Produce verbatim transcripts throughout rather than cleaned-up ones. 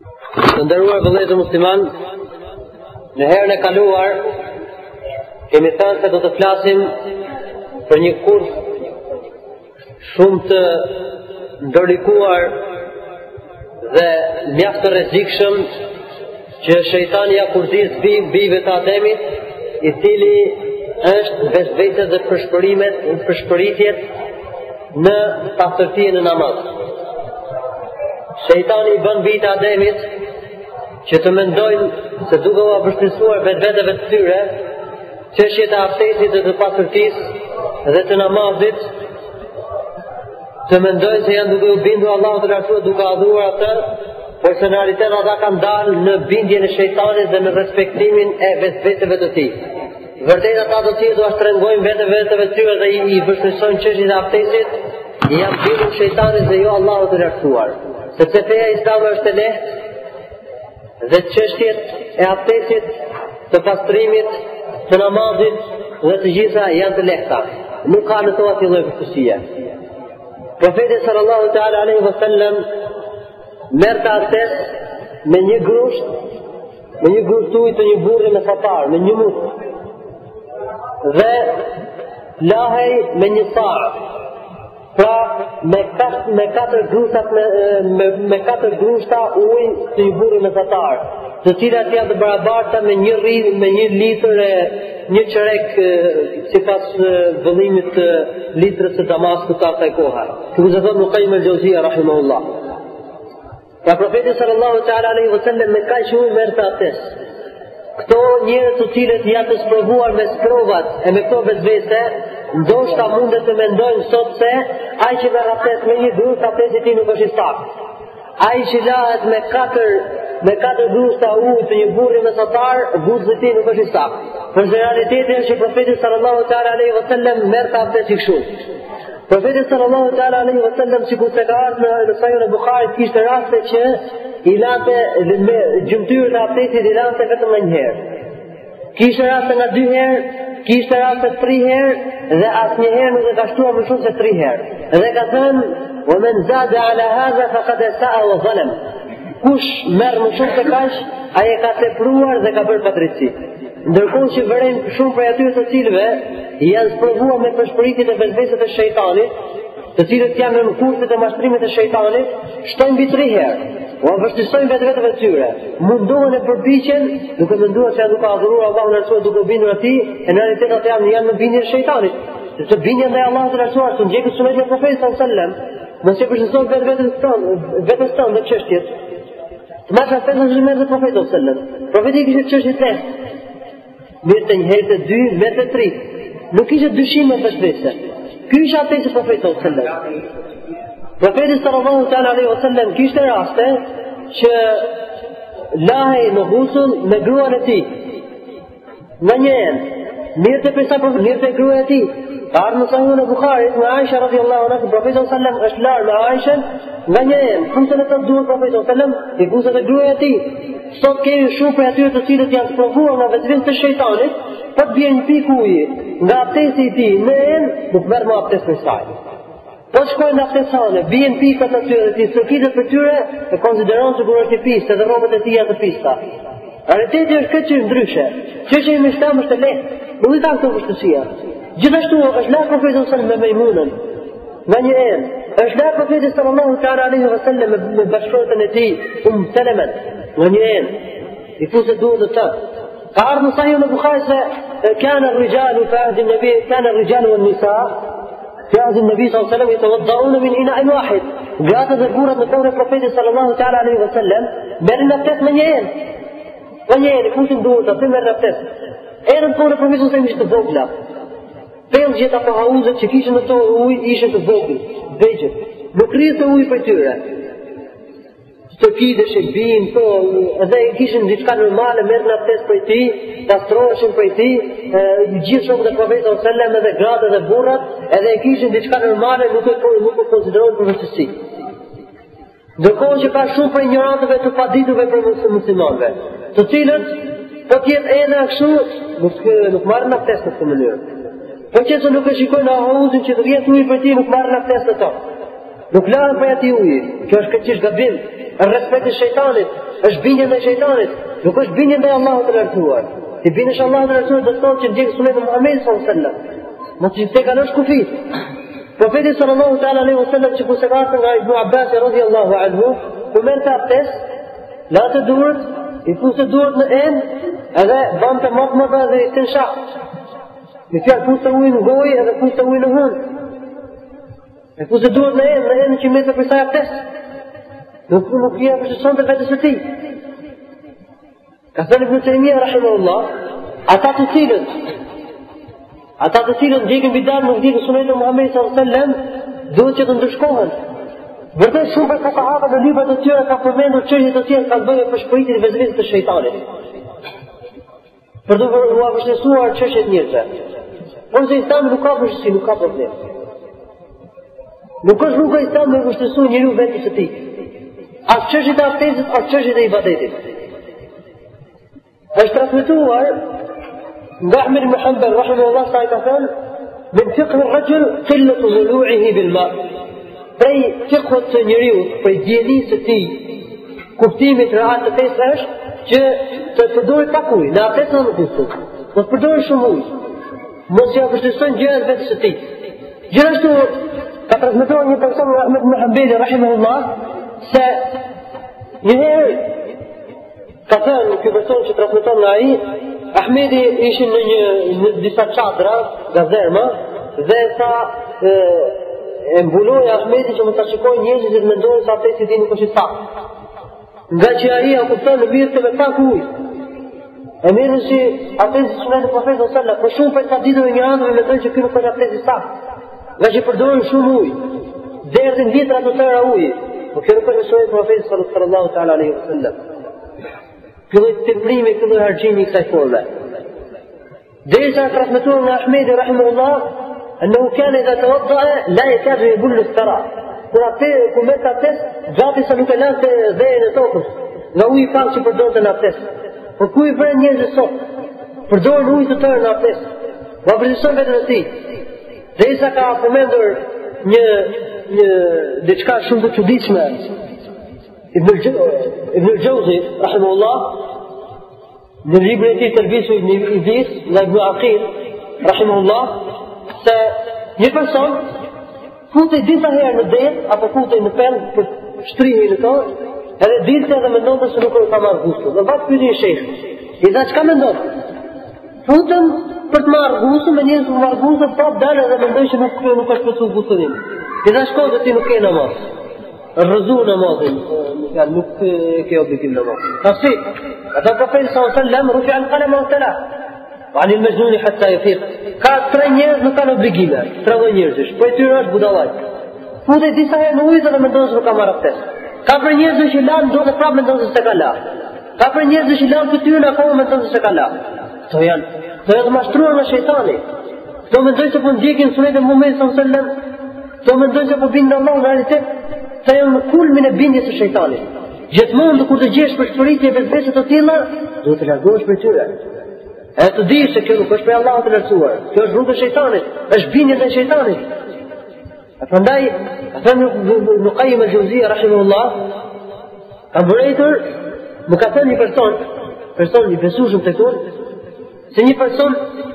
Të nderuar vëllezër musliman, në herën e kaluar kemi thënë se do të flasim për një kurs shumë të ndërlikuar dhe mjaft të rrezikshëm që shejtani ja kurthis bijve të Ademit, i cili është vetvetes dhe përshpërimet, përshpëritjet në pastërti në namaz. Shejtani i bën bijtë të Ademit që të mendojnë se duke u vështirësuar vetveteve të tyre çështjet e abdestit dhe të pastërtisë dhe të namazit, të mendojnë se janë duke u bindur Allahut të lartësuar, duke adhuruar atë, por se në realitet ata kanë dalë në bindjen e shejtanit dhe në respektimin e vetveteve të tij. Vërtet ata do të do shtrëngojnë vetveteve të tyre dhe i vështirësojnë çështjet e abdestit, i janë bindur shejtanit dhe jo Allahut të lartësuar. Sepse feja islame është e lehtë dhe çështjet e abdestit, të pastrimit, të namazit dhe të gjitha janë të lehta. Nuk ka në to asnjë lloj vështirësie. Profeti sallallahu ta'ala alaihi wasallam merrte abdes me një grusht, me një grusht ujë të një burri mesatar, me një mut. Dhe lahej me një sa. Pra me katër me katër grushta me, me, me katër grushta ujë të një burri mesatar, të cilat janë të barabarta me një rri, me një litër e një çerek sipas vëllimit të litrës së Damaskut ka asaj koha. Kjo do të thotë Muqayyim al-Jauziyja rahimahullah. Ka profeti sallallahu ta'ala alaihi wasallam me kaq ujë merrte abdes. Këto njerëz të cilët janë të sprovuar me sprovat e me këto vetvete, ndoshta mundet të mendojnë sot se ai që merr abdes me një grush, abdesti i tij nuk është i saktë. Ai që lahet me katër me katër grushta ujë të një burri mesatar, guxi i tij nuk është i saktë. Për realiteti është që profeti sallallahu ta'ala alaihi wasallam merrte abdes i kështu. Profeti sallallahu ta'ala alaihi wasallam sikur se ka ardhur në Sahihun e Buharit, kishte raste që i lante me gjymtyrën e abdestit i lante vetëm një herë. Kishte raste nga dy herë, kishte raste tri herë dhe asnjëherë nuk e ka shtuar më shumë se tri herë. Dhe ka thënë: "Wa man zada ala hadha faqad sa'a wa zalam." Kush merr më shumë se kaq, ai e ka tepruar dhe ka bërë padrejti. Ndërkohë që vëren shumë prej atyre të cilëve janë sprovuar me përshpëritjet e vetveseve të shejtanit, të cilët janë në kurset e mashtrimit të shejtanit, shtojnë mbi tri herë, u vështirësojnë vetveteve të tyre, mundohen e përpiqen, duke menduar se janë duke adhuruar Allahun e lartësuar, duke bindur atij, e në realitet ata janë janë në bindjen e shejtanit. Sepse bindja ndaj Allahut të lartësuar, të ndjekë sunetin e Profetit sallallahu alajhi wasallam, mos e përshëson vetvetes tonë, vetes tonë në çështjet. Të marrë atë në zhvillimin e Profetit sallallahu alajhi wasallam. Profeti kishte çështje të lehtë. Mirë të një herë të dy, me të tri. Nuk ishte dyshim me vetvete. Ky ishte atë që profeti sallallahu alajhi wasallam. Profeti sallallahu ta'ala alaihi wasallam kishte raste që lahej në ghusull me gruan e tij. Në një herë, mirë të pesa për mirë të gruan e tij. Ka ardhur në Sahihun e Buharit me Aisha radhiyallahu anha, profeti sallallahu alajhi wasallam është larë me Aisha nga një herë. Fusën e të duhet profeti sallallahu alajhi wasallam i gusët e gruan e tij. Sot kemi shumë për atyre të cilët janë sprovuar nga vetvetes të shejtanit, po të vjen një pikë uji nga abdesti i tij në en, nuk merr më abdest me saj. Po shkojnë në abdestane, vjen pikat atyre dhe ti sërkitet për tyre e konsideron se kur është i pistë dhe rrobat e tij janë të pista. Realiteti është këtë që ndryshe. Çështja e Islam është e lehtë, nuk i ka këto vështirësia. Gjithashtu është larë profeti sallallahu alajhi wasallam me Mejmunën. Nga një en, është larë profeti sallallahu ta'ala alaihi wasallam me bashkëshorten e tij, Umm Salama. Në një en, i fusë duhet të të. Ka ardhë në Sahihun e Buharit se kanë rrijalu fi ahdi nabi, kanë rrijalu wan nisa fi ahdi nabi sallallahu alaihi wasallam yatawadda'una min ina'in wahid. Gratë dhe burrat në kohën e profetit sallallahu ta'ala alaihi wasallam merrin abdes me një en. Me një en, i fusin duhet atë merrin abdes. Erën kohën e profetit sallallahu alaihi wasallam ishte të vogla. Pellë gjitha ato hauzet që kishin në to ujë ishin të vogël, vegjël. Nuk rrinte ujë për tyre. Të kidesh e bin, to, edhe kishin diçka normale, merrën abdes prej tij, pastroheshin prej tij, gjithë shokët e Profetit sallallahu alajhi wasallam edhe gratë dhe burrat, edhe kishin diçka normale, nuk e nuk e konsideronin për vështirësi. Ndërkohë që ka shumë për ignorantëve të paditurve për muslimanëve, të cilët po të jetë edhe kështu, nuk nuk marrin abdes në këtë mënyrë. Po që nuk e shikojnë hauzin që të vjen ujë për tij, nuk marrin abdes në to. Nuk lahen për ati uji. Kjo është këtë qish gabim. Është respekti shejtanit, është bindje ndaj shejtanit, nuk është bindje ndaj Allahut të lartësuar. Ti bindesh Allahut të lartësuar do të thotë që ndjek sunetin e Muhamedit sallallahu alaihi wasallam. Mos i të kalosh kufit. Profeti sallallahu ta'ala alaihi wasallam që kurse ka nga Ibn Abbas radhiyallahu anhu, kur merrte abdest, latë durët, i pusë durët në enë, edhe bante matmata dhe i istinshaq. Me fjalë pusë ujë në gojë edhe pusë ujë në hund. E pusë durët në enë, në enë që metë për saj abdest. Nuk nuk ia përshëson të vetës së tij. Ka thënë Ibn Taymija rahimahullah, ata të cilët ata të cilët ndjekin bidat nuk ndjekin sunetin e Muhamedit sallallahu alaihi wasallam, duhet që të ndryshkohen. Vërtet shumë për sahabët në librat e tyre ka përmendur çështje të tjera kanë bënë për shpëritjen e vezëvesës të shejtanit. Për të vërtetuar çështjet njerëzve. Por se Islami nuk ka vështirësi, nuk ka problem. Nuk është rruga e Islamit me vështirësu njeriu vetes së tij. As çështjet e abdestit, as çështjet e ibadetit. Është transmetuar nga Ahmed ibn Hanbal rahimahullah sa i ka thënë min fiqh ar-rajul qillatu wulu'ihi bil ma. Prej fiqhut të njeriu, prej dijenisë së tij, kuptimi i rahat të fesë është që të përdoret pak ujë, në abdest nuk është. Mos përdorë shumë ujë. Mos ja vështirësojnë gjërat vetes së tij. Gjithashtu ka transmetuar një person nga Ahmed ibn Hanbal rahimahullah se njëherë ka thënë ky person që transmeton nga ai, Ahmedi ishin në një në disa çadra, gazerma, dhe tha e, e mbuloi Ahmedi që mos ta shikojnë njerëzit dhe mendojnë se abdesti i tij nuk është i saktë. Nga që ai ja kupton në mirë të me pak ujë. E mirë që abdesti sunet e Profetit sallallahu alaihi wasallam, por shumë për ta ditur një anë me mendojnë që ky nuk është abdesti i saktë. Nga që përdorin shumë ujë, derdhin vjetra të tëra ujë, por kjo nuk është sunet e Profetit sallallahu ta'ala alaihi wasallam. Këllë të tëmrimi, këllë hargjimi i kësaj forme. Derisa transmetuar nga Ahmedi rahimahullah, أنه كان إذا توضأ لا يكاد يبل الثرى. Kur atë kur merr abdest, gati sa nuk e lante dhënë e tokës. Nga uji i pak që përdorte në abdest. Por ku i vren njerëzit sot? Përdorin ujë të tërë në abdest. Ma vërtetson vetën e tij. Derisa ka përmendur një një diçka shumë të çuditshme. Ibn al-Jawzi rahimahullah në librin e tij Talbisu ibn Idris nga Ibn Aqil rahimahullah se një person futej disa herë në det apo futej në penë për shtrihej në to, edhe dilte edhe mendonte se nuk ka marrë gustin. Dhe vetë pyeti shejh. I tha çka mendon? Futem për të marrë gustin, me njerëz që marrë gustin, po dalë edhe mendoj që nuk nuk ka shpëtuar gustin im. I tha shko se ti nuk ke namaz. Rrezu namazin, nuk ke obligim namaz. Tafsir. Ata profeti sallallahu alaihi wasallam rufi al-qalam wa tala. وعن المجنون حتى يفيق. Ka tre njerëz nuk kanë obligime, tre lloj njerëzish. Po e tyre është budallaj. Futet disa herë në ujë dhe mendon se nuk ka marrë abdest. Ka për njerëz që lan do të prapë mendon se s'e ka la. Ka për njerëz që lan fytyrën akoma mendon se s'e ka la. Kto janë, kto janë të mashtruar nga shejtani. Kto mendojnë se po ndjekin sunetin e Muhamedit sallallahu alaihi wasallam. Kto mendojnë se po bindin Allah në realitet, se janë në kulmin e bindjes së shejtanit. Gjithmonë kur të gjesh për shpëritje vetvese të tilla, duhet të largohesh prej tyre. E të di se kjo nuk është për Allahut të lartësuar. Kjo është rruga e shejtanit, është bindje ndaj shejtanit. Prandaj, thënë Ibn Qayyim al-Jawziyya rahimahullah, ka vërejtur, më ka thënë një person, person i besueshëm tek unë, se një person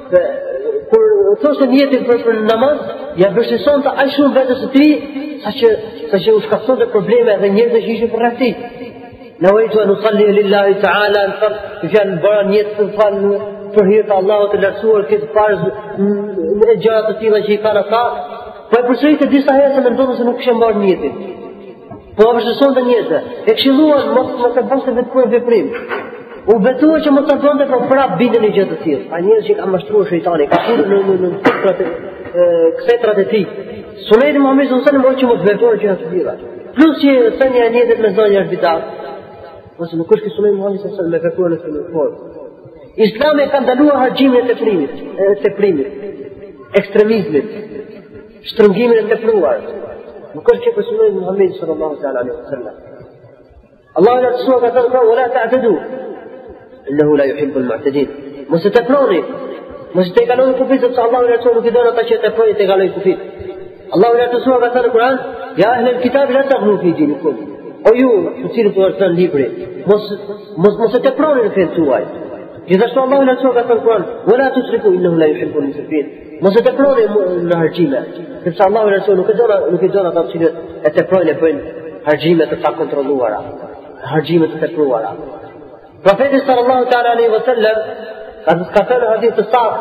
kur thoshte niyetin për, për namaz, ja vështirësonte aq shumë vetes së tij, saqë saqë u shkaktonte probleme dhe njerëz që ishin përreth tij. Nawaitu an usalli lillahi ta'ala al-fard, fjalë bëra niyet të fal për hir të Allahut të lartësuar këtë farz në gjëra të tilla që i kanë ata, po e përsëritë disa herë se mendon se nuk kishin marrë niyetin. Po vështirësonte njerëzve. E këshilluan mos mos e bënte vetë veprim. U betua që mos ta bënte po prap bindën në gjë të tilla. Ka njerëz që kanë mashtruar shejtani, ka thënë në në fikrat e ksetrat e tij. Suneti Muhamedit sallallahu alaihi wasallam që mos vetojë gjëra të tilla. Plus që thënia e niyetit me zonjë është bidat. Ose nuk është që suneti Muhamedit sallallahu alaihi wasallam me vetuar në këtë formë. Islami ka ndaluar harxhimin e teprimit, e teprimit, ekstremizmit, shtrëngimin e tepruar. Nuk është që për sunetin e Muhamedit sallallahu alaihi wasallam. Allahu la tsua ka thënë wala ta'tadu innahu la yuhibbu al-mu'tadin. Mos e teproni, mos e kaloni kufit se Allahu la tsua nuk i don ata që teprojnë te kalojnë kufit. Allahu la tsua ka thënë në Kur'an ja ehlel kitab la taghlu fi dinikum. O ju, të cilët u është dhënë libri, mos mos mos e teproni në fenë tuaj. Gjithashtu Allahu na thotë në Kur'an, "Wala tusrifu innahu la yuhibbul musrifin." Mos e teproni në harxime, sepse Allahu na thotë nuk e don nuk e don ata të cilët e teprojnë e bëjnë harxime të pa kontrolluara, harxime të tepruara. Profeti sallallahu ta'ala alaihi wasallam ka thënë hadith të saktë,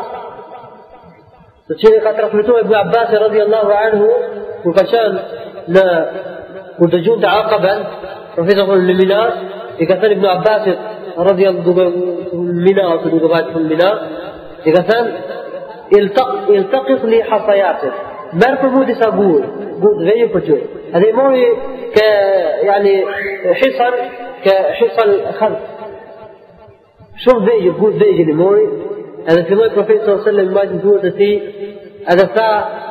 të cilin ka transmetuar Ibn Abbas radhiyallahu anhu, kur ka qenë në kur dëgjon të Aqaben, profeti në Mina, i ka thënë Ibn Abbasit radhiyallahu anhu Mina ose duke vajtë në Mina, i ka thënë iltaqit li hasayatik, merë për mu disa gur, gur të vejë për ty. Edhe i mori ke yani hisan, ke hisan khadh. Shumë vejë, gur të vejë i mori, edhe filloj profeti sallallahu alaihi wasallam majtë në duhet e ti, edhe tha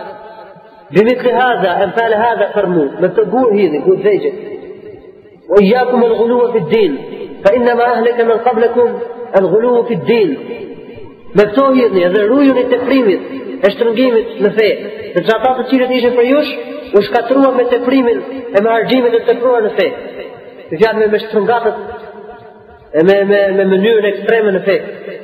بمثل هذا أمثال هذا فرموا ما تقول هذي قول زيجك وإياكم الغلو في الدين فإنما أهلك من قبلكم الغلو في الدين ما بتوهيني هذا رويون التفريمت اشترنجيمت نفاق الزعطات تصير تيجي فريوش وش كتروها من التفريمت اما هرجيمت التفروها نفاق بفعل من مشترنجاتت من منيون اكستريم نفاق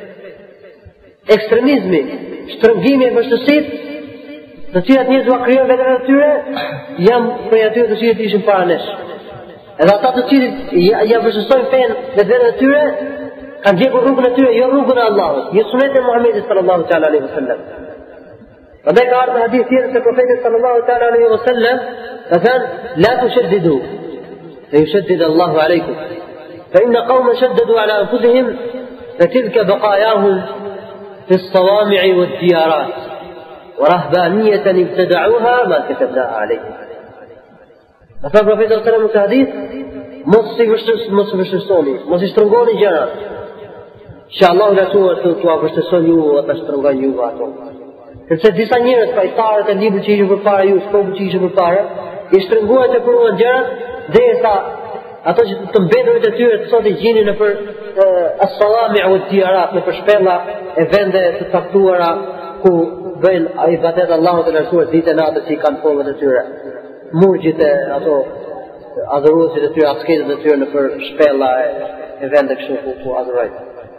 ekstremizmi, shtrëngimi e vështësit, të cilat njerëz u krijon vetëm në tyre, jam për atyre të cilët ishin para nesh. Edhe ata të cilët ja vështësojnë fenë me vetën e tyre, kanë gjetur rrugën e tyre, jo rrugën e Allahut, jo sunetin e Muhamedit sallallahu ta'ala alaihi wasallam. Prandaj ka ardhur hadith tjetër se profeti sallallahu ta'ala alaihi wasallam ka thënë: "La tushaddidu, fayushaddid Allahu alaykum, fa inna qauman shaddadu ala anfusihim, fatilka baqayahum في الصوامع والديارات ورهبانية ابتدعوها ما كتبناها عليهم." مثلا Profeti sallallahu alaihi wasallam hadith mos i vështirësoni, mos i vështirësoni, mos i shtrëngoni gjërat. Që Allahu na thua se tu vështirësoni ju ata shtrëngojnë ju ato. Sepse disa njerëz pajtarët e librit që ishin përpara ju, shkopët që ishin përpara, i shtrënguan të pruan gjërat derisa ato që të mbeturit e tyre të sot i gjinin në për as-salami' u diarat, në për shpella e vende të caktuara ku bëjnë ibadet Allahut të lartësuar ditën e natës që i kanë formën e tyre. Murgjit e ato adhuruesit e tyre, asketët e tyre në për shpella e vende kështu ku, ku adhurojnë.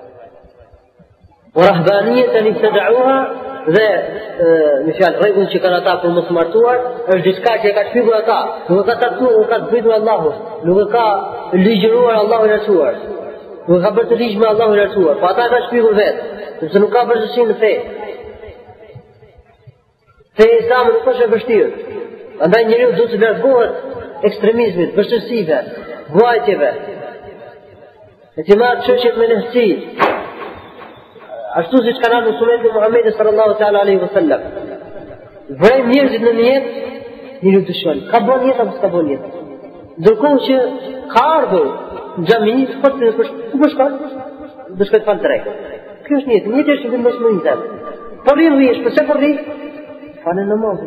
Por rahbaniyatan ibtada'uha dhe në fjalë rregull që kanë ata për mos martuar është diçka që e ka shpjeguar ata, nuk e ka taktuar, nuk ka zbritur Allahu, nuk e ka ligjëruar Allahu i lartësuar, nuk e ka bërë të ligj me Allahu i lartësuar, po ata e ka shpjeguar vetë, sepse nuk ka vështirësi në fe. Fe e Islamit nuk është e vështirë. Andaj njeriu duhet të largohet ekstremizmit, vështirësive, vuajtjeve. E të marrë çështjet me lehtësi. Ashtu siç kanë ardhur sunetin e Muhamedit sallallahu ta'ala alaihi wasallam. Vrejmë njerëzit në jetë, njëri dëshon. Ka bën jetë apo s'ka bën jetë? Ndërkohë që ka ardhur në xhami, po të ku po shkon? Do shkoj të fal drejt. Kjo është jetë, jetë është vetëm mos më njëjtë. Po rrin rrihesh, pse po rri? Falë namazin.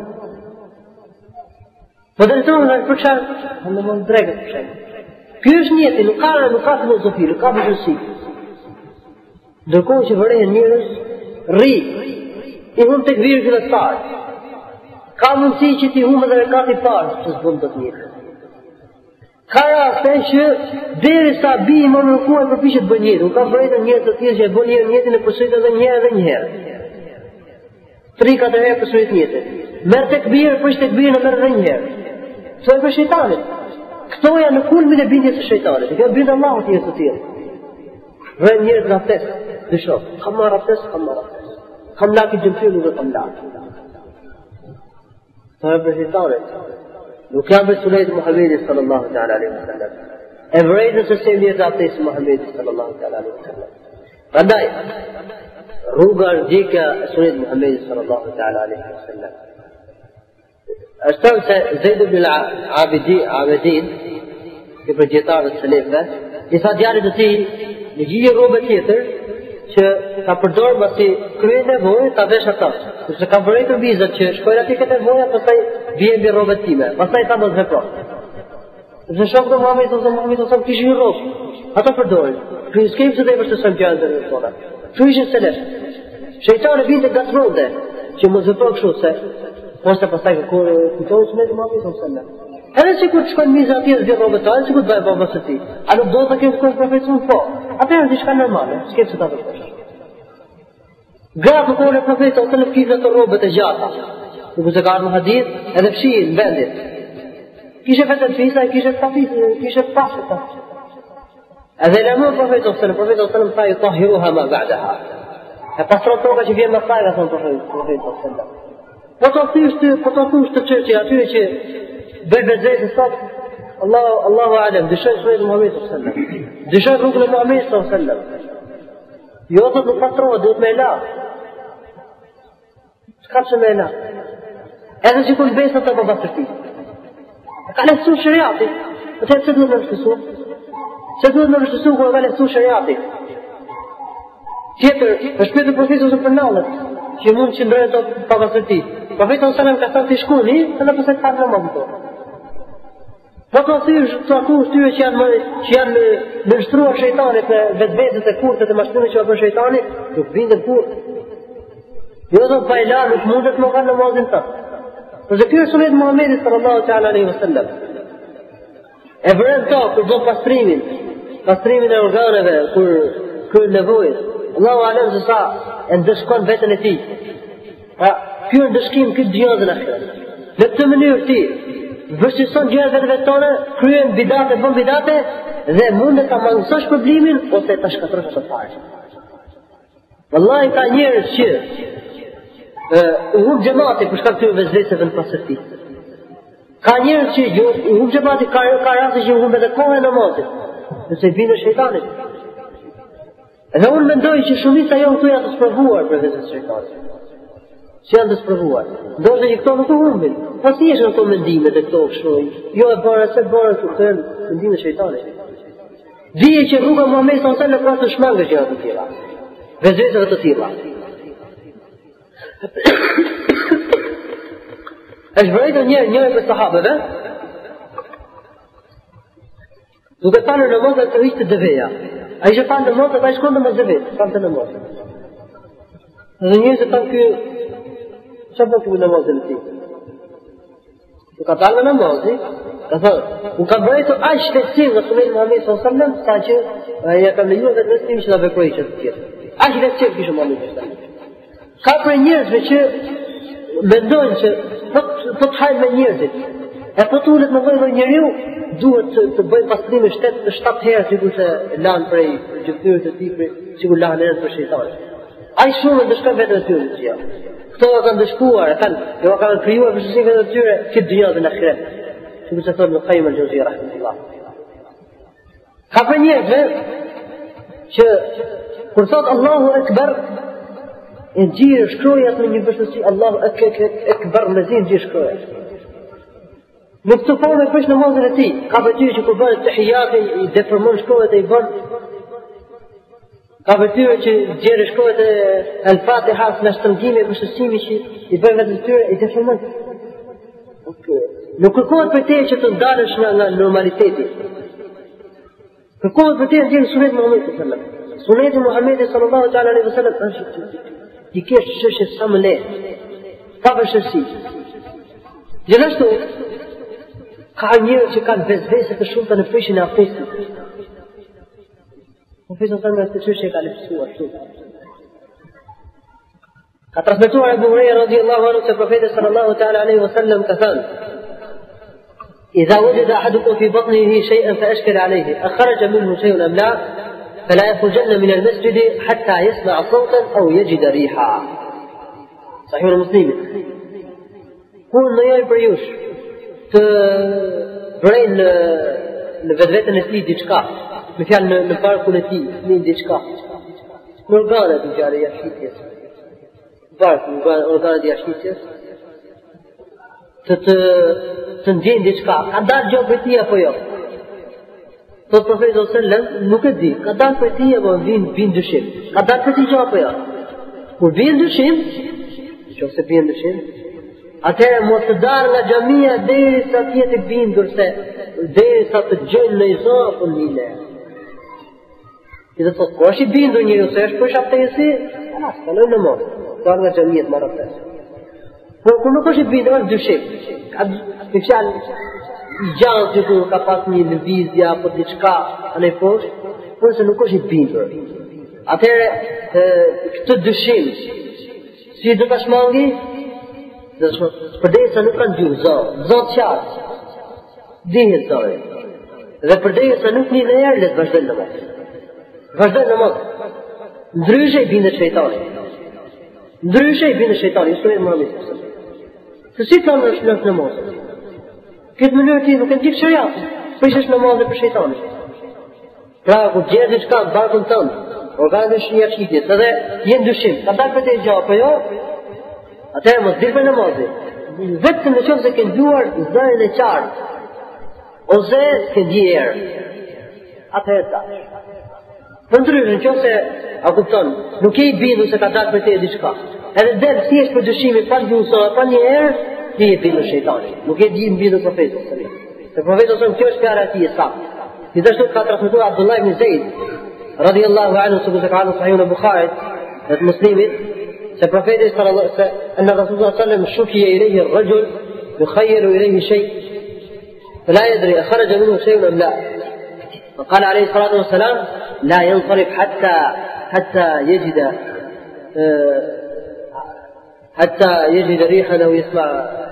Po drejtohen nga për çfarë? Në namaz drejt për shemb. Kjo është jetë, nuk ka nuk ka filozofi, nuk ka vështirësi. Ndërkohë që vërejnë njërës, rri, i hum të këvirë fillestar. Ka mundësi që ti humë dhe rekati parë, që së bëmë të të njërë. Ka raste që deri sa bi i më nërkuar përpishet bë njërë. Nuk ka vërejtë njërë të tjerë që e bë njërë njëtin e përsërit edhe njërë edhe njërë. Tri katër herë përsërit njëtin. Merë të këbirë, përshë të këbirë në merë dhe njërë. Këto e për shejtanit. Këto janë në kulmin e bindjes së shejtanit. Kjo bindë Allahut njërë të tjerë. Vërejnë njërë nga fesë. Dësho, kam marrë abdes, kam marrë abdes. Kam laki gjëmëfirë, nuk e kam laki. Të e për shejtanit. Nuk jam për sunetit Muhammedit sallallahu ta'ala alaihi wa sallam. E vërejtë nëse se njërë abdesit Muhammedit sallallahu ta'ala alaihi wa sallam. Rëndaj, rruga rëgjika e sunetit Muhammedit sallallahu ta'ala alaihi wa sallam. është tëmë se Zeid ibn al-Abidin, i përgjetarët së lefve, i tha djarit të ti, në gjigje robe tjetër, që ka përdorë masi krye nevojë ta vesh ata. Sepse ka vërejtur vizat që shkojnë aty këtë nevojë, pastaj bien mbi rrobat time. Pastaj ta mos vepro. Sepse shokët e Muhamedit ose Muhamedi ose kishin rrobë. Ata përdorin. Ky skem se dhe vështirëson gjërat e tona. Ky ishin selef. Shejtani vinte gatronte që mos vepro kështu se ose pastaj kur kujtohet sunet Muhamedit sallallahu alaihi wasallam. Edhe që kur të shkojnë miza atje dhe dhjetë robët talë, që kur të bëjë babës të ti. A nuk do të kemë shkojnë profetësun? Po. Atëherë është diçka normale, s'kemë që ta vërtesh. Gratë në kohën e profetit ose në kishe të robët e gjata. Nuk se ka ardhur në hadith, edhe fshihin në vendit. Kishe vetëm fisa, kishe të pasë, kishe të pasë. Edhe lëmon profetit ose në profetit ose në thaj tahiruha ma ba'daha. E pasron toka që vjen më thaj, ka thonë profetit ose në. Po të thysht, po të thush të çerçi atyre që bëj vezëse sot, Allahu Allahu alem, dëshojnë sunet Muhamedit sallallahu alaihi wasallam. Dëshojnë rrugën e Muhamedit sallallahu alaihi wasallam. Jo të nuk patrohet, duhet me la. S'ka që me la. Edhe që kur besën të babas të ti. Ka lehtësu shëriati. Atëherë që duhet me vështësu? Që duhet me vështësu kur ka lehtësu shëriati? Tjetër, është pyetur profetit ose për nallët, që mund që ndrojnë të babas të ti. Profeti sallallahu alaihi wasallam ka thënë të shkuni, edhe pse ka namaz këto. Po të thysh, të akush tyre që janë, që janë nështruar shejtanit në vetvetet e kurtet e mashtrimit që bën shejtani, nuk bindën kurrë. Jo do të bajla, nuk mundet më kanë namazin të. Përse kjo është sunet Muhammedit sallallahu ta'ala alaihi wasallam. E vërën to, kur do pastrimin, pastrimin e organeve, kur kërë nevojës, Allahu alem se sa e ndëshkon vetën e ti. Pa, kjo ndëshkim këtë gjëzën e kërë. Në këtë mënyrë ti, vështison gjërat vetëve tona, kryen bidate, bën bidate, dhe mundet ta mangësosh problemin ose ta shkatërrosh atë fare. Wallahi ka njerëz që u hub xhamati për shkak të vezveseve në pasërti. Ka njerëz që u hub xhamati ka ka raste që u humbet edhe koha e namazit, nëse bindë shejtanit. Edhe unë mendoj që shumica jonë këtu janë të sprovuar për vezën e shejtanit. Që janë të sprovuar. Ndoshta që këto nuk u humbin. Po si janë këto mendimet e këto kështu? Jo e bëra se bëra këto mendimet e shejtanit. Dije që rruga e Muhamedit sallallahu alaihi wasallam ka të shmangë gjëra të tilla. Vezëve të tilla. Është vërejtë një njëri për sahabëve, duke falë në namaz të hiqte deveja. Ai që falë në namaz, ai shkonte me deve, falë në namaz. Dhe njerëzit thanë ky çfarë bën ky namazin e tij? Ku ka dalë në namaz, ka thënë, u ka bërë aq shpejtësi nga sunet Muhamedi sallallahu alaihi wasallam, saqë ai ja ka lejuar vetë nësim që ta veprojë çfarë të tjetër. Aq vetë kishte Muhamedi sallallahu alaihi wasallam. Ka për njerëzve që mendojnë që po të hajnë me njerëzit. E po të ullet në vëllë njeriu, duhet të, të bëjë pastrime shtet shtatë herë sikur se lanë prej gjymtyrës të tij, sikur lanë herë për shejtanin. Ai shumë ndeshkon vetën e tyre të gjë. Këto ka ndeshkuar, kanë, jo kanë krijuar për shëndetin e tyre këtë dynjë dhe në ahiret. Sikur se thonë në Qayyim al-Jawziyya rahimahullah. Ka për njerëzve që kur thot Allahu Akbar, e gjirë shkrojat me një vështësi, Allahu Akbar me zi gjirë shkrojat. Në këtë formë e pësh namazin e ti, ka për tyre që kur bërë të hijatin, i deformon shkrojat e i bërë, ka për tyre që gjirë shkrojat e al-Fatiha, në shtëmgjime e vështësimi që i bërë vetë të tyre, i deformon. Nuk kërkohet për te që të ndalësh nga, nga normaliteti. Kërkohet për te në gjirë sunet Muhamedi sallallahu alaihi wasallam. Suneti Muhamedi sallallahu alaihi wasallam është i kesh çështje sa më lehtë, pa vështirësi. Gjithashtu, ka njerëz që kanë vezvese të shumta në prishin e abdestit. Profeti sa më të çështje ka lehtësuar shumë. Ka transmetuar Abu Huraira radhiyallahu anhu se profeti sallallahu ta'ala alaihi wasallam ka thënë: "إذا وجد أحدكم في بطنه شيئا فأشكل عليه أخرج منه شيء أم لا فلا يخرجن من المسجد حتى يسمع صوتا أو يجد ريحا." صحيح المسلم. Kur në joj për jush të vrejnë në, në vetëvetën e ti diçka, me fjalë në, në parkun e ti, në diçka, në organet në gjare jashitjes, në parkun, në organet jashitjes, të të, të ndjenë diçka, ka darë gjo për ti apo jo? Thot profeti sallallahu alaihi wasallam, nuk e di, ka darë për ti apo vinë vin dyshim, ka darë për ti gjo apo jo? Kur vinë dyshim, që ose vinë dyshim, atëherë mos të darë nga xhamia deri sa të jetë bindur se deri sa të gjojnë në izo apo në ile. I dhe thot, ko është i bindur njëri ose është për shaptesi, alas, ka lojnë në mos, darë nga xhamia të marrë. Por kur nuk është i bindur, është dyshim. Ka një fjalë, i gjanë që kur ka pas një lëvizje apo diçka anë poshtë, por se nuk është i bindur. Atëherë këtë dyshim si do ta shmangi? Përderisa nuk kanë gjuhë, zot, zot qartë, dihet zori. Dhe përderisa nuk një në erë, le të vazhdojnë namaz. Vazhdojnë namaz. Ndryshe i bindet shejtani. Ndryshe i bindet shejtani, Ismail Muhammed. Se si kanë në shplëf namazet? Këtë mënyrë ti nuk e ndikë shëriatë, për ishesh namazet për shejtani. Pra, ku gjerë diçka në barkën tënë, organet e shënjaqitjes, edhe jenë dyshim, ka dalë për te i gjahë, për jo, atëherë mos dilë për namazit. Vetëm në qëmë se kënë duar zërin e qartë, ose kënë gjerë. Atëherë ta. Për ndryshë, në qëmë se, a kupton, nuk e i bindu se ka dalë për te i diçka. Edhe dhe si është për dyshimi, pa një usona, pa një herë, ti e bindu shejtani. Nuk e di në bindu profetës. Se profetës kjo është fjara ti e sakë. Gjithashtu ka transmetuar Abdullah ibn Zaid radiyallahu anhu sikur se ka ardhur sahih në Bukhari dhe Muslimit se profeti sallallahu alaihi wasallam anna rasulullah sallallahu alaihi wasallam shukiya ilayhi ar-rajul yukhayyalu ilayhi shay فلا يدري أخرج منه شيء أم لا فقال عليه الصلاة والسلام لا ينصرف حتى حتى يجد حتى يجد ريحا أو يسمع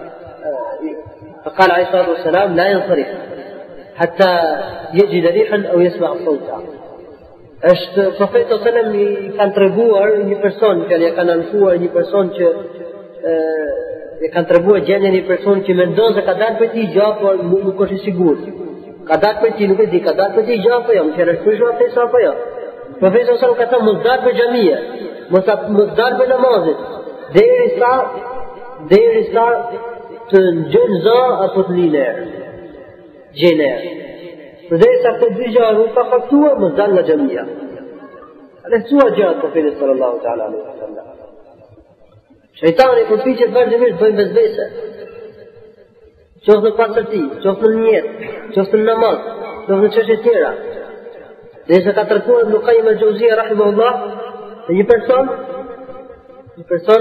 فقال عليه الصلاة والسلام لا ينصرف حتى يجد ريحا أو يسمع صوتا. Është profeti sallallahu alajhi wasallam i kanë treguar një person, që ja kanë ankuar një person që e kanë treguar gjendjen e një person që mendon se ka dalë për ti gjallë, por nuk është i sigurt. Ka dalë për ti, nuk e di, ka dalë për ti gjallë apo jo, më thënë kush do të apo jo. Profeti sallallahu alajhi wasallam ka thënë mos dalë për xhamia, mos mos dalë për namazit, derisa derisa të ngjën zë apo të linë. Gjener. Përderisa këtë dy gjëra nuk ka faktuar, mos dalë nga xhamia. A lehtësuar gjatë profetit sallallahu ta'ala alaihi wasallam. Shejtani përpiqet vazhdimisht bëjnë vezvese. Qoftë në pasërti, qoftë në njetë, qoftë në namaz, qoftë në çështje tjera. Dhe se ka treguar Ibn Qayyim al-Jauziyja rahimahullah se një person, një person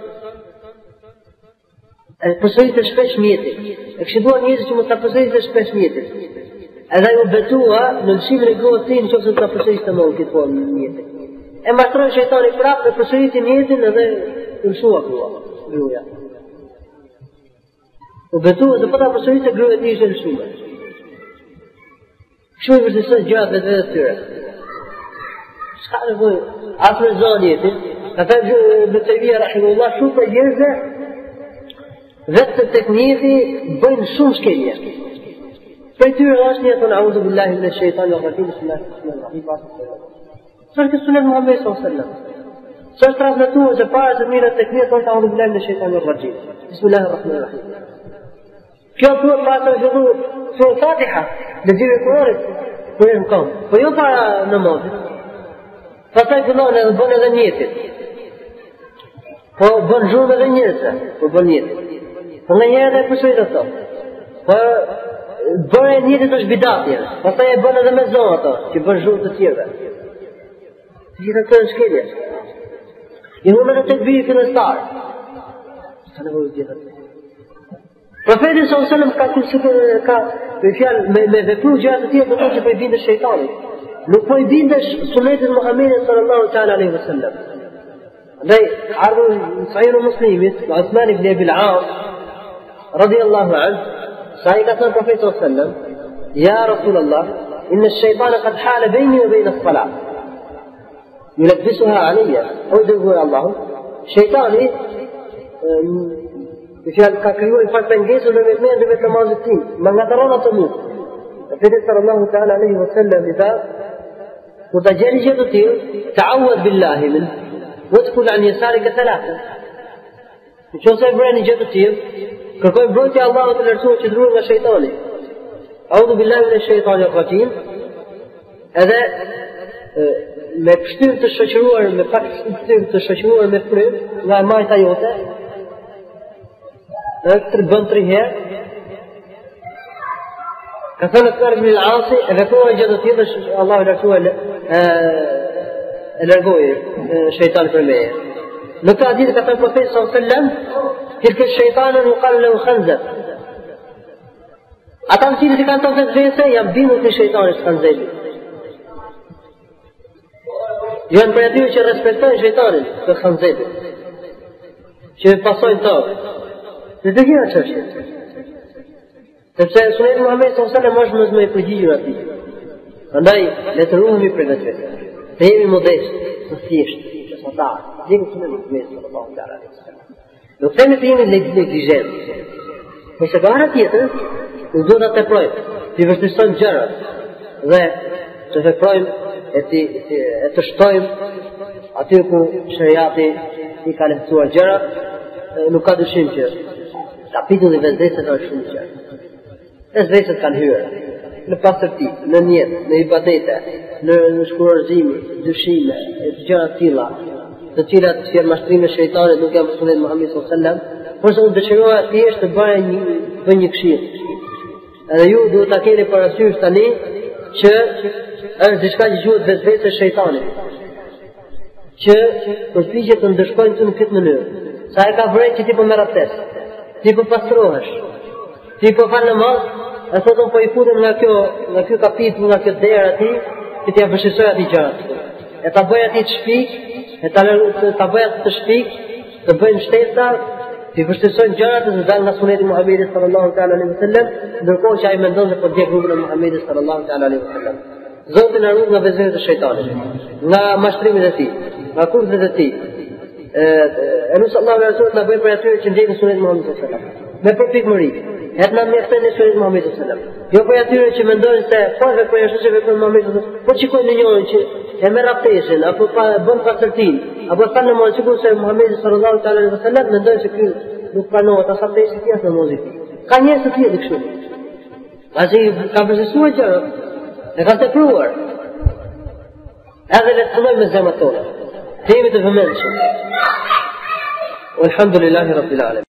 e përsëritë shpesh mjetit. E këshilluar njerëzit që mos ta përsëritë shpesh mjetit. Edhe ju betua në lëshimin e gruas së tij nëse ta përsëritë më këtë formë mjetit. E mashtroi shejtani prapë të përsëritë mjetin edhe të lëshua grua. Gruaja. U betua se po ta përsëritë gruaja e tij ishte lëshuar. Kështu i vërtetësoj gjërat vetë vetë tyre. Çka nevojë? Asë në zonë jetin, ka thënë Ibn Taymija rahimahullah shumë për njerëzve vetë të tekniki bëjnë shumë shkelje. Për tyre është një thonë a'udhu billahi minash shaitanir rajim bismillahir rahmanir rahim. Sa është sunet Muhammed sallallahu alaihi wasallam. Sa është transmetuar se para se mirë teknikë thonë a'udhu billahi minash shaitanir rajim. Bismillahir rahmanir rahim. Kjo thuhet para se fillu sura Fatiha, leximi i Kuranit, kur e kam. Po jo para namazit. Pastaj fillon edhe bën edhe njetit. Po bën zhurmë edhe njerëzve, po bën njetit. Po në njëre dhe përsërit ato. Po bërë e njëtit është bidatje. Pastaj e bën edhe me zonë ato, që bën zhurmë të tjere. Të gjitha të në shkelje. I hume dhe të të bëjë fillestar. Sa në vojë gjitha të. Profeti sallallahu alaihi wasallam ka kërësë ka me fjalë me, me vepru gjëra të tjera do të thotë që po i bindesh shejtanit. Nuk po i bindesh sunetit Muhamedit sallallahu ta'ala alaihi wasallam. Andaj ardhur sahih Muslimit, Uthman ibn Abi al-As radiyallahu anhu, sa i ka thënë profeti sallallahu alaihi wasallam, ya Rasulullah, inna ash-shaytana qad hala bayni wa bayna as-salat. Yulabisuha alayya. O dëgoj Allah, shejtani Fjalë ka krijuar një farë pengesë në vetëm dhe vetë namazit tim. Më ngataron ato mua. Profeti sallallahu ta'ala alaihi wasallam i tha: "Kur ta gjeni gjë të tillë, ta'awwad billahi min, wadkhul an yasarika thalatha." Nëse e bëni gjë të tillë, kërkoj mbrojtje Allahut të lartësuar që ndruhet nga shejtani. A'udhu billahi minash shaitanir rajim. Edhe me pështyr të shoqëruar me pak pështyr të shoqëruar me frymë nga e majta jote. Dhe të bën tri herë. Ka thënë të ibn al-Asi, e veproi gjë të tillë, Allahu lartësuar e largoi shejtanin për meje. Në këtë hadith ka thënë profeti sallallahu alaihi wasallam, "Tilka shejtanu yuqalu lahu khanzab." Ata të cilët i kanë të vetvese janë bindur të shejtanit që kanë zeli. Janë për atyre që respektojnë shejtanin që kanë zeli. Që pasojnë to. Dhe të gjëra çështje. Sepse Suneti Muhamedi sallallahu alaihi wasallam është më i përgjigjur atij. Prandaj le të ruhemi për vetvete. Të jemi modest, të thjeshtë, të sotar. Dhe Suneti Muhamedi sallallahu alaihi wasallam. Nuk themi të jemi negligent. Por se gara tjetër, nuk duhet të teprojmë, të vështirësojmë gjërat dhe të veprojmë e të, e të shtojmë aty ku shariati i ka lehtësuar gjërat, nuk ka dyshim që kapitulli i vetvesës është shumë i qartë. Vetvesët kanë hyrë në pastërti, në njetë, në ibadete, në, në shkurorëzime, dyshime, e të gjëra të tilla, të cilat janë mashtrime e shejtanit, nuk janë Sunet Muhamedi sallallahu alaihi wasallam, por se unë dëshiroja thjesht të bëj një bëj një këshill. Edhe ju duhet ta keni parasysh tani që është diçka që quhet vetvese e shejtanit, që përpiqet të ndëshkojnë ty në këtë mënyrë. Sa e ka vërejt që ti po merr abdest, ti po pastrohesh, ti po fal namaz, e thotë unë po i futem nga kjo, nga ky kapitull, nga kjo derë aty, që t'ia vështirësoj aty gjërat. E ta bëj aty të shpik, e ta ta bëj aty të shpik, të bëjnë shtesa, të vështirësojnë gjërat dhe të dalë nga Suneti Muhamedi sallallahu ta'ala alaihi wasallam, ndërkohë që ai mendon se po djeg rrugën e Muhamedit sallallahu ta'ala alaihi wasallam. Zoti na ruaj nga vezërat e shejtanit, nga mashtrimet e tij, nga kurthet e tij. E nusë Allah e Rasulët në bëjë për atyre që ndjekin Sunet Muhamedi sallallahu alaihi wasallam. Me përpikmëri, hetë në mjektën e Sunet Muhamedi sallallahu alaihi wasallam. Jo për atyre që mendojnë se po veprojnë ashtu që veprojnë Muhamedi sallallahu alaihi wasallam, po qikojnë në njërin që e merr abdestin, apo pa bën pastërtin, apo thanë në mos sikur se Muhamedi sallallahu alaihi wasallam mendojnë se ky nuk pranohet as abdesti as namozi. Ka njerëz të tjerë kështu. Pasi ka vështirësuar gjërat, e kanë tepruar. Edhe le të punojmë me zemrat tona. Jemi të vëmendshëm. Walhamdulillahi rabbil alamin.